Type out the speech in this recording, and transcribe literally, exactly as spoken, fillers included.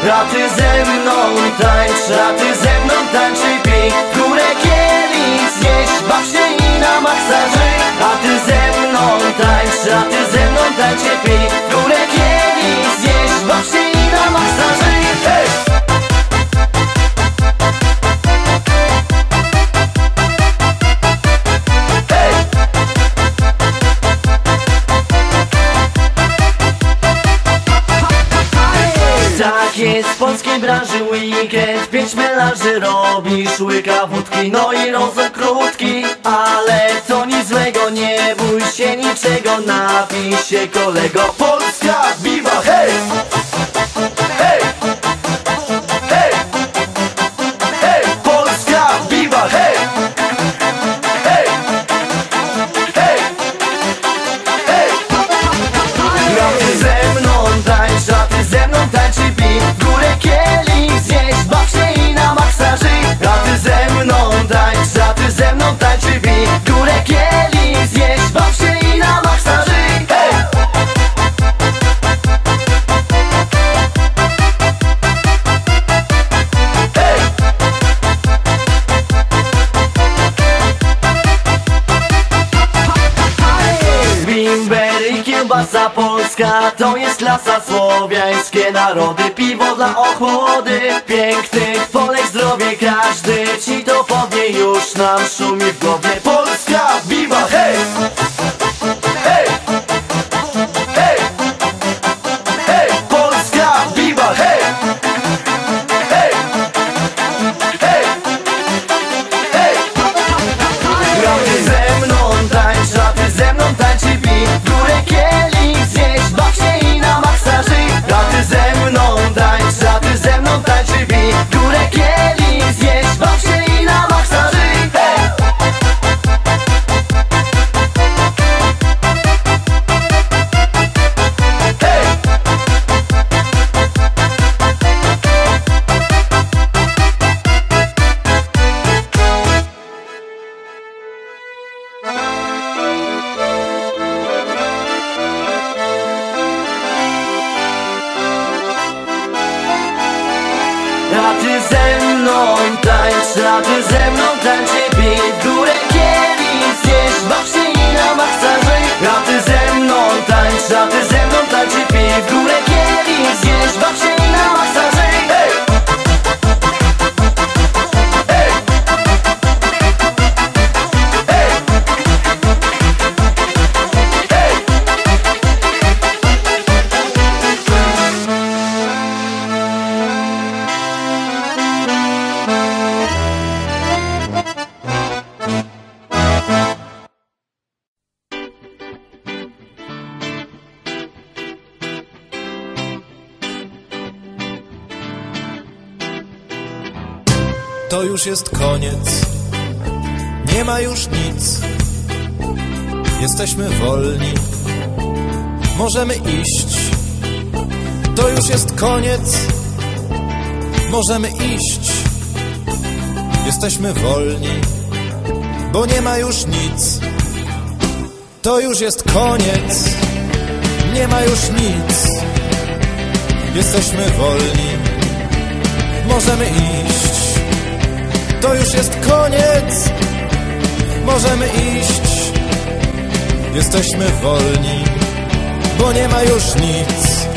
A ty ze mną tańcz, a ty ze mną tańcz i pij. W górę kielich zjeść, baw się i na maksa żyj. A ty ze mną tańcz, a ty ze mną tańcz i pij. W górę kielich zjeść, baw się i na maksa żyj. Hey! Tak jest w polskiej branży weekend, pięć melanży robisz, łyka wódki, no i rozum krótki. Ale to nic złego, nie bój się niczego, napij się kolego. Polska, viva, hej! Hej! Hej! Hej! Polska, viva, hej! Hej! Hej! Hej! No ty ze mną tańcz, a ty ze mną tańcz i pij. W górę kielich zjeść, baw się i na maksa żyj. A ty ze mną tańcz, a ty ze mną tańcz i pij. W górę kielich zjeść, baw się i na maksa żyj. Hej! Hej! Bimber i kiełbasa polska, to jest klasa, słowiańskie narody. Piwo dla ochłody, pięknych Polek zdrowie, każdy ci to podnie, już nam szumi w głowie. Polska, viva, hej! Hej! Hej! Hej! Polska, viva, hej! Hej! Hej! Hej! A ty ze mną tańcz, a ty ze mną tańcz i pij. W górę kielich zjeść, baw się i na maksa żyj. A ty ze mną tańcz, a ty ze mną tańcz i pij. W górę kielich zjeść, baw się i na maksa żyj. Hej! Hej! A ty ze mną tańcz, a ty ze mną tańcz i pij. W górę kielich zjeść, baw się i na maksa żyj. A ty ze mną tańcz, a ty ze mną tańcz i pij. W górę kielich zjeść, baw się i na maksa żyj. Hej! Hej! Hej! Hej! To już jest koniec, nie ma już nic. Jesteśmy wolni, możemy iść. To już jest koniec, możemy iść. Jesteśmy wolni, bo nie ma już nic. To już jest koniec, nie ma już nic. Jesteśmy wolni, możemy iść. To już jest koniec, możemy iść. Jesteśmy wolni, bo nie ma już nic.